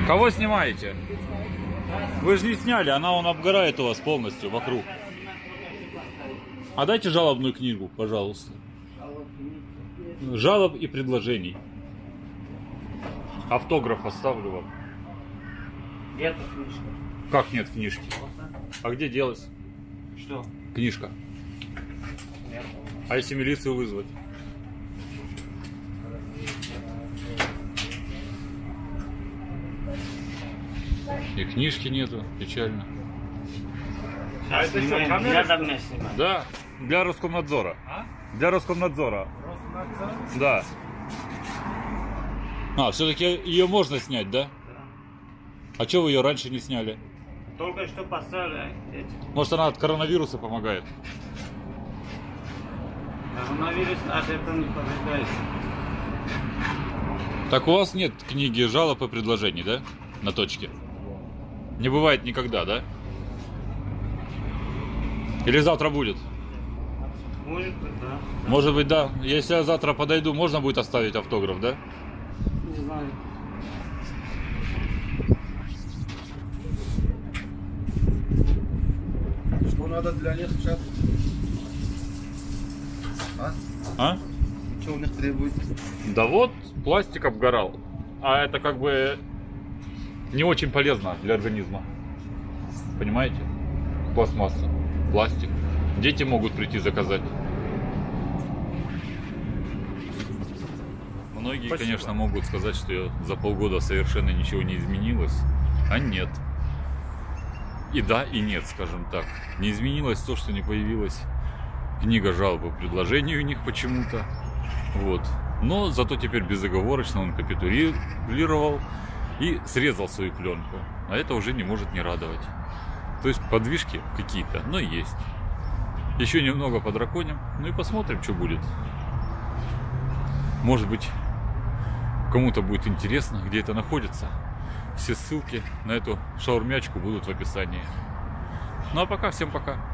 Кого снимаете? Вы же не сняли, она он обгорает у вас полностью вокруг. А дайте жалобную книгу, пожалуйста. Жалоб и предложений. Автограф оставлю вам. Нет книжки. Как нет книжки? А где делась? Что? Книжка. Нет. А если милицию вызвать? И книжки нету, печально. А это что, камера? Надо меня снимать. Да, для Роскомнадзора. А? Для Роскомнадзора. Роскомнадзор? Да. А, все-таки ее можно снять, да? Да. А что вы ее раньше не сняли? Только что поставили эти. Может, она от коронавируса помогает? Коронавирус от этого не помогает. Так у вас нет книги жалоб и предложений, да? На точке? Не бывает никогда, да? Или завтра будет? Может быть, да. Может быть, да. Если я завтра подойду, можно будет оставить автограф, да? Не знаю. Что надо для них сейчас? А? Что у них требует? Да вот, пластик обгорал. А это как бы не очень полезно для организма. Понимаете? Пластмасса, пластик. Дети могут прийти заказать. Многие, Спасибо. конечно, могут сказать, что за полгода совершенно ничего не изменилось. А нет. И да, и нет, скажем так. Не изменилось то, что не появилась книга жалоб и предложений у них почему-то. Вот. Но зато теперь безоговорочно он капитулировал и срезал свою пленку. А это уже не может не радовать. То есть подвижки какие-то, но есть. Еще немного подраконим, ну и посмотрим, что будет. Может быть, кому-то будет интересно, где это находится. Все ссылки на эту шаурмячку будут в описании. Ну а пока, всем пока.